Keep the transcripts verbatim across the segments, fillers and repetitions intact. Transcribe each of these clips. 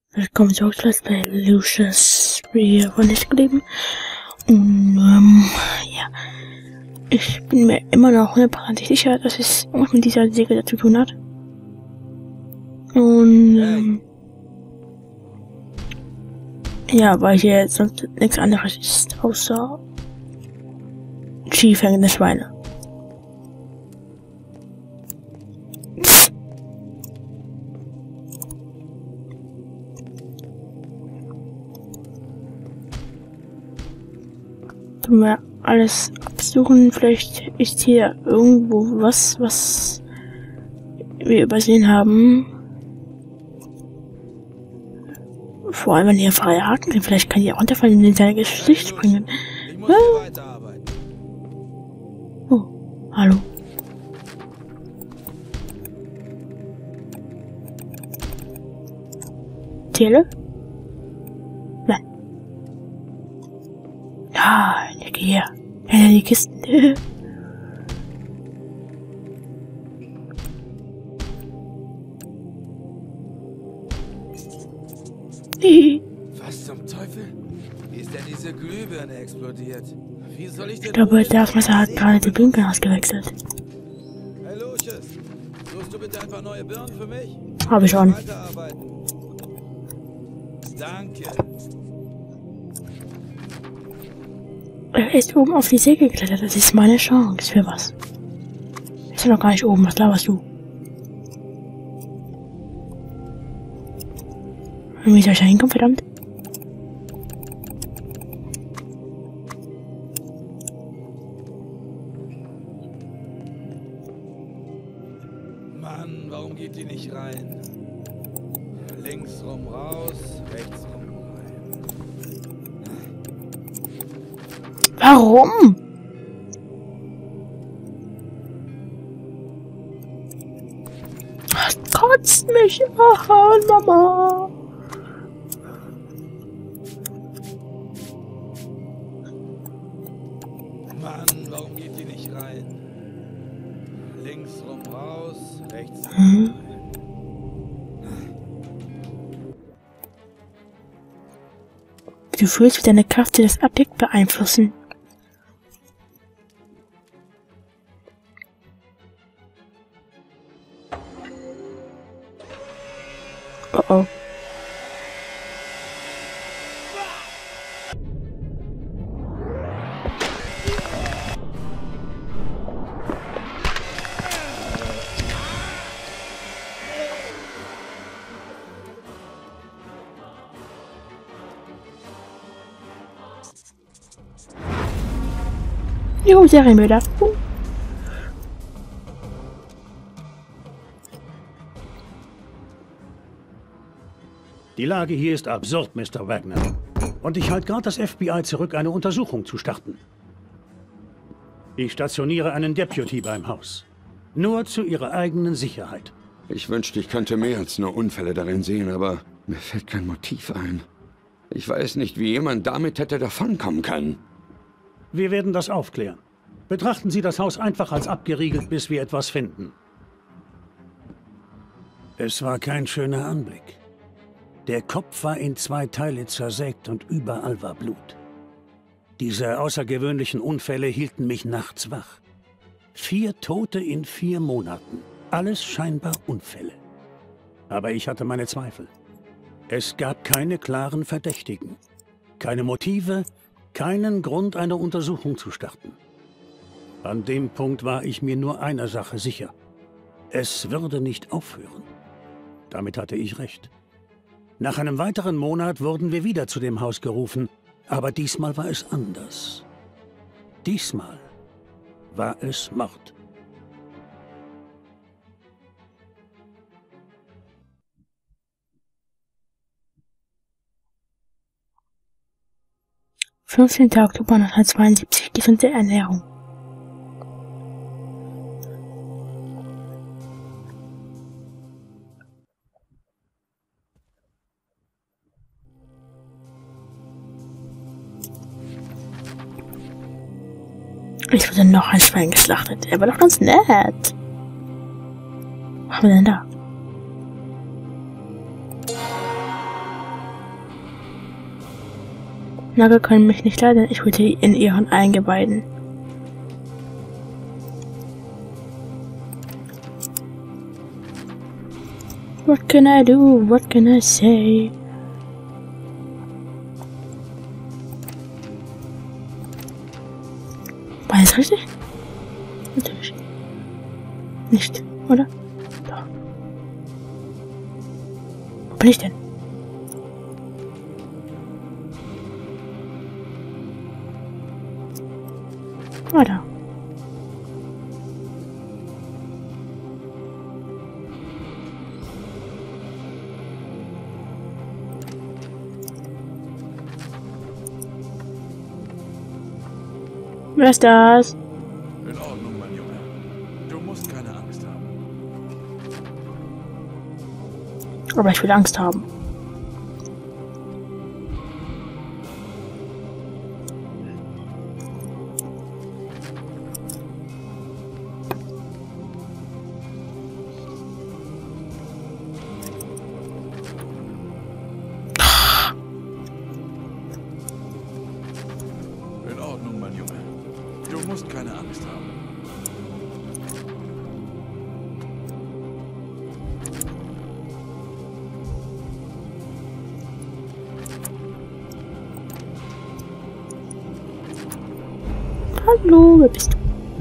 Willkommen zurück bei Lucius Spiel von nicht geblieben. Und ähm, ja, ich bin mir immer noch hundertprozentig sicher, dass es irgendwas mit dieser Säge zu tun hat. Und ähm, ja, weil hier jetzt sonst nichts anderes ist außer schiefhängende Schweine. Wir alles absuchen. Vielleicht ist hier irgendwo was, was wir übersehen haben. Vor allem, wenn hier freie Haken sind. Vielleicht kann die auch runterfallen in sein Gesicht springen. Oh, hallo. Tele? Nein. Ah, ich gehe her. Ja, die Kisten. Was zum Teufel? Wie ist denn diese Glühbirne explodiert? Wie soll ich denn... Ich glaube, der Messer hat gerade die Blinken ausgewechselt. Hey Lucius, suchst du bitte ein paar neue Birnen für mich? Habe ich schon. Danke. Er ist oben auf die Säge geklettert. Das ist meine Chance für was. Ist ja noch gar nicht oben. Was laberst du? Wie soll ich da hinkommen, verdammt? Mann, warum geht die nicht rein? Links rum raus, rechts rum rein. Warum? Das kotzt mich an, Mama. Mann, warum geht die nicht rein? Links rum raus, rechts rum Hm? rein. Du fühlst, wie deine Kraft dir das Objekt beeinflussen. Oh oh. Jo, Serienmörder. Uh. Die Lage hier ist absurd, Mister Wagner. Und ich halte gerade das F B I zurück, eine Untersuchung zu starten. Ich stationiere einen Deputy beim Haus. Nur zu ihrer eigenen Sicherheit. Ich wünschte, ich könnte mehr als nur Unfälle darin sehen, aber mir fällt kein Motiv ein. Ich weiß nicht, wie jemand damit hätte davonkommen können. Wir werden das aufklären. Betrachten Sie das Haus einfach als abgeriegelt, bis wir etwas finden. Es war kein schöner Anblick. Der Kopf war in zwei Teile zersägt und überall war Blut. Diese außergewöhnlichen Unfälle hielten mich nachts wach. Vier Tote in vier Monaten. Alles scheinbar Unfälle. Aber ich hatte meine Zweifel. Es gab keine klaren Verdächtigen. Keine Motive, keinen Grund, eine Untersuchung zu starten. An dem Punkt war ich mir nur einer Sache sicher. Es würde nicht aufhören. Damit hatte ich recht. Nach einem weiteren Monat wurden wir wieder zu dem Haus gerufen, aber diesmal war es anders. Diesmal war es Mord. fünfzehnter Oktober neunzehnhundertzweiundsiebzig. Gesunde Ernährung. Ich wurde noch ein Schwein geschlachtet. Er war doch ganz nett. Was haben wir denn da? Nager können mich nicht leiden, ich ruhte in ihren Eingeweiden. What can I do? What can I say? War das richtig? Natürlich. Nicht, oder? Doch. Wo bin ich denn? Ah, da. Wer ist das? In Ordnung, mein Junge. Du musst keine Angst haben. Aber ich will Angst haben. In Ordnung, mein Junge. Du musst keine Angst haben. Hallo, wer bist du?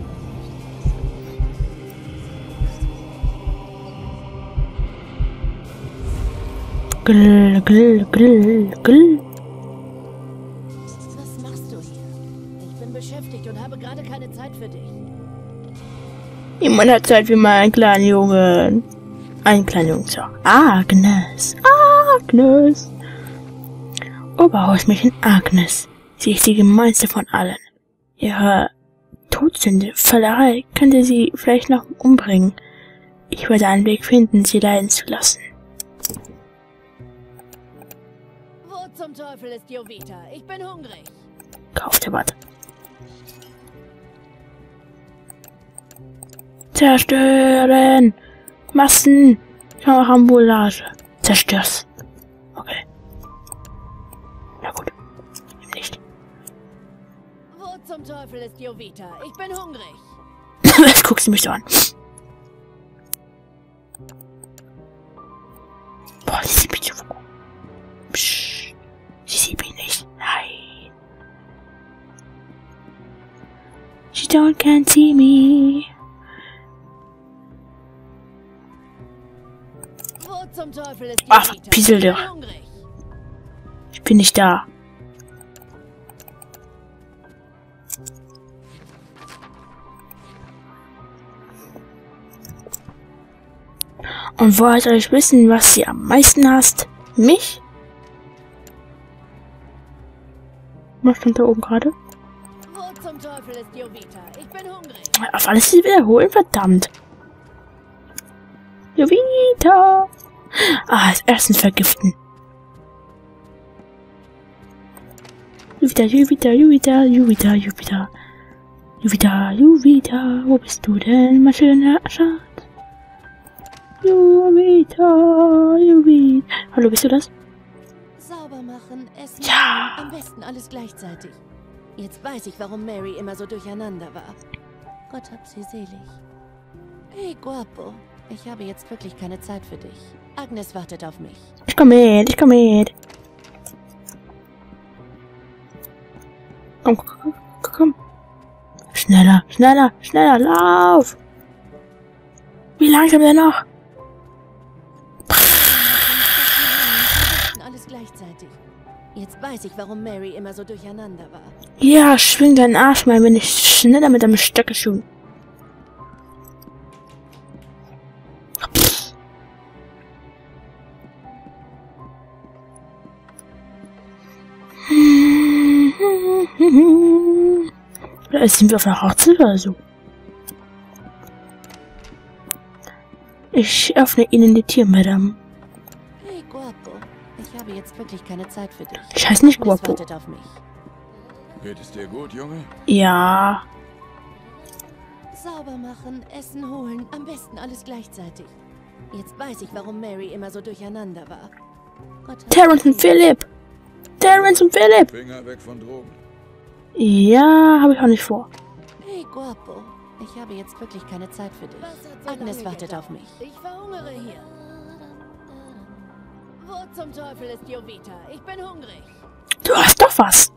Grill, grill, grill, grill. Was machst du hier? Ich bin beschäftigt und habe gerade keine Zeit für dich. Niemand hat Zeit für meinen kleinen Jungen. Ein kleiner Junge, so. Agnes. Agnes. Oberhausmädchen Agnes. Sie ist die gemeinste von allen. Ihre Todsünde, Völlerei, könnte sie vielleicht noch umbringen. Ich werde einen Weg finden, sie leiden zu lassen. Wo zum Teufel ist Jovita? Ich bin hungrig. Kaufte was. Zerstören! Massen! Karambolage. Zerstör's. Okay. Na gut. Eben nicht. Wo zum Teufel ist Jovita? Ich bin hungrig. Was guckst du mich so an? Boah, sie sieht mich so. Psst. Sie sieht mich nicht. Nein. She don't can't see me. Wo zum Teufel ist Ach, Jovita? Piesel Ich dir. bin hungrig. Ich bin nicht da. Und wollt ihr euch wissen, was sie am meisten hasst? Mich? Was stand da oben gerade? Wo zum Teufel ist Jovita? Ich bin hungrig. Auf alles wiederholen, verdammt. Jovita. Ah, als erstens vergiften. Jovita, Jovita, Jovita, Jovita, Jovita. Jovita, Jovita, wo bist du denn, mein schöner Schatz? Jovita, Jovita. Hallo, bist du das? Sauber machen, essen, Ja. am besten alles gleichzeitig. Jetzt weiß ich, warum Mary immer so durcheinander war. Gott hab sie selig. Hey, Guapo. Ich habe jetzt wirklich keine Zeit für dich. Agnes wartet auf mich. Ich komm mit, ich komm mit. Komm, komm, komm, komm. Schneller, schneller, schneller, lauf. Wie langsam denn noch? Alles gleichzeitig. Jetzt weiß ich, warum Mary immer so durcheinander war. Ja, schwing deinen Arsch mal, wenn ich schneller mit deinem Stöckelschuh. Oder sind wir auf einer Hochzeit oder so? Ich öffne Ihnen die Tür, Madame. Hey, Guapo. Ich habe jetzt wirklich keine Zeit für dich. Ich heiße nicht Agnes Guapo. wartet auf mich. Geht es dir gut, Junge? Ja. Sauber machen, Essen holen, am besten alles gleichzeitig. Jetzt weiß ich, warum Mary immer so durcheinander war. Gott hab Terrence sie und Philipp. Terrence und Philipp. Finger weg von Drogen. Ja, habe ich auch nicht vor. Hey, Guapo. Ich habe jetzt wirklich keine Zeit für dich. Agnes wartet auf mich. Ich verhungere hier. Wo zum Teufel ist Jovita? Ich bin hungrig. Du hast doch was.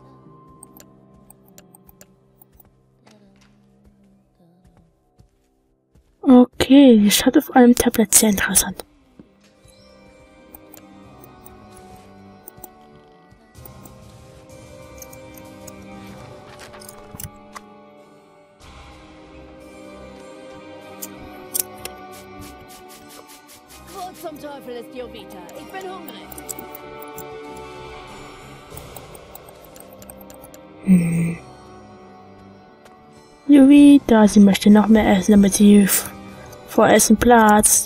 Okay, die Stadt auf einem Tablet, sehr interessant. Wo zum Teufel ist Jovita? Ich bin hungrig. Hm. Jovita, sie möchte noch mehr essen, damit sie vor Essen platzt.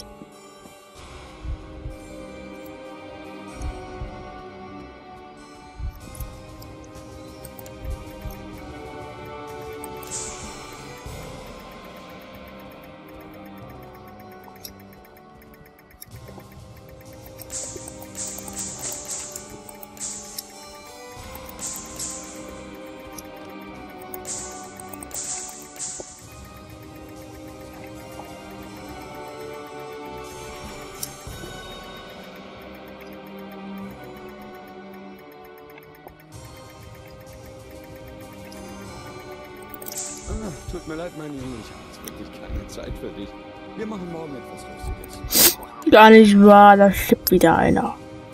Ah, tut mir leid, mein Junge, ich habe jetzt wirklich keine Zeit für dich. Wir machen morgen etwas Lustiges. Gar nicht wahr, da schippt wieder einer.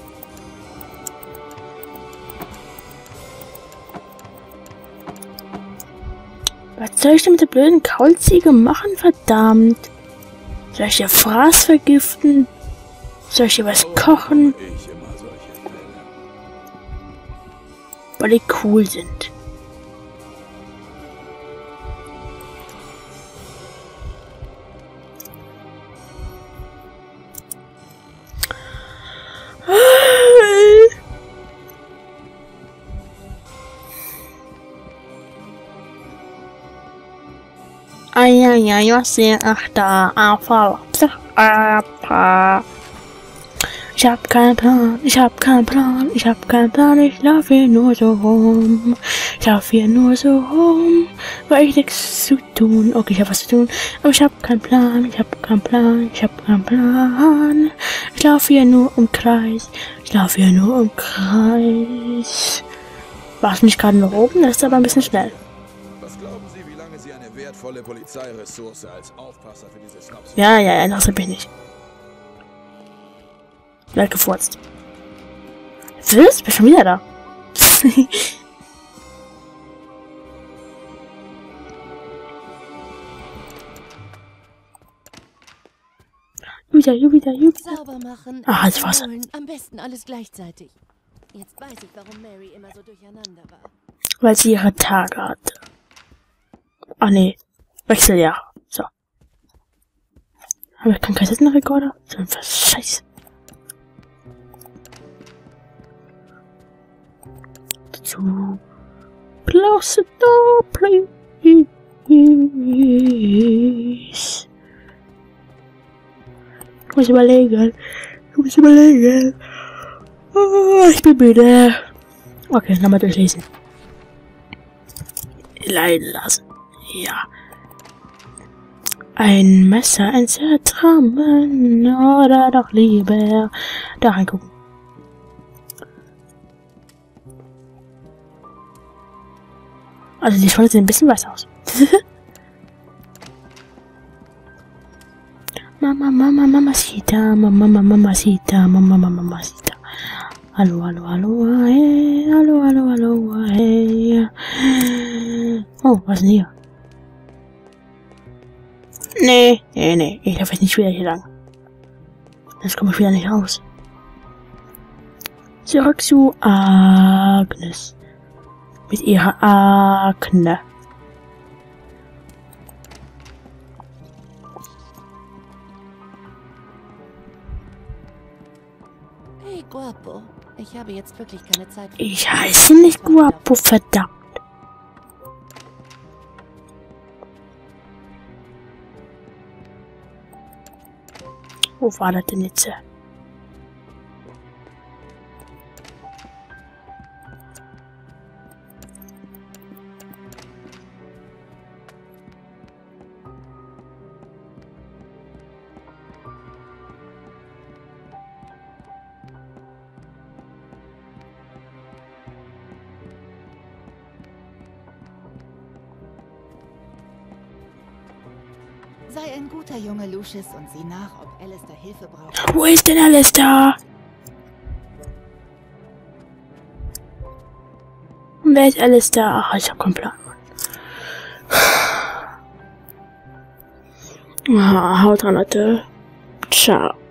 Was soll ich denn mit der blöden Kaulziege machen, verdammt? Soll ich ihr Fraß vergiften? Soll ich ihr was kochen? Ich immer solche Fälle. Weil die cool sind. Ay, ay, ay, was sehe ach da, Anfall. Ich hab keinen Plan, ich hab keinen Plan, ich hab keinen Plan, ich lauf hier nur so rum. Ich lauf hier nur so rum, weil ich nichts zu tun. Okay, ich hab was zu tun, aber ich hab keinen Plan, ich hab keinen Plan, ich hab keinen Plan. Ich lauf hier nur im Kreis, ich lauf hier nur im Kreis. War's nicht gerade nach oben? Das ist aber ein bisschen schnell. Was glauben Sie, wie lange Sie eine wertvolle Polizeiressource als Aufpasser für diese Snobs? Ja, ja, ja, das hab ich nicht. Bleib gefurzt. Was? Ich bin schon wieder da. Jupiter, Jupiter, Jupiter. Sauber machen. Ah, das war's. holen, am besten alles gleichzeitig. Jetzt weiß ich, warum Mary immer so durcheinander war. Weil sie ihre Tage hatte. Ach nee. Wechseljahre. So. Aber ich keinen Kassettenrekorder? So ein Scheiße. Zu close the door, please. Ich muss überlegen. Ich muss überlegen. Oh, ich bin müde. Okay, nochmal durchlesen. Leiden lassen. Ja. Ein Messer, ein Zertrammen oder doch lieber da reingucken. Also die Scholle sehen ein bisschen weiß aus. Mama, Mama, Mamacita, Mama, Mama, Mamacita, Mama, Mama, Mamacita. Hallo, hallo, hallo, hey, hallo, hallo, hallo, hey. Oh, was ist denn hier? Nee, nee, nee, ich darf jetzt nicht wieder hier lang. Sonst komme ich wieder nicht raus. Zurück zu Agnes. Mit ihrer Akne. Hey, Guapo. Ich habe jetzt wirklich keine Zeit für Ich heiße nicht Guapo, verdammt. Wo war das denn jetzt? Sei ein guter Junge, Lucius, und sieh nach, ob Alistair Hilfe braucht. Wo ist denn Alistair? Wer ist Alistair? Ach, ich hab keinen Plan. Ah, haut rein, Leute. Ciao.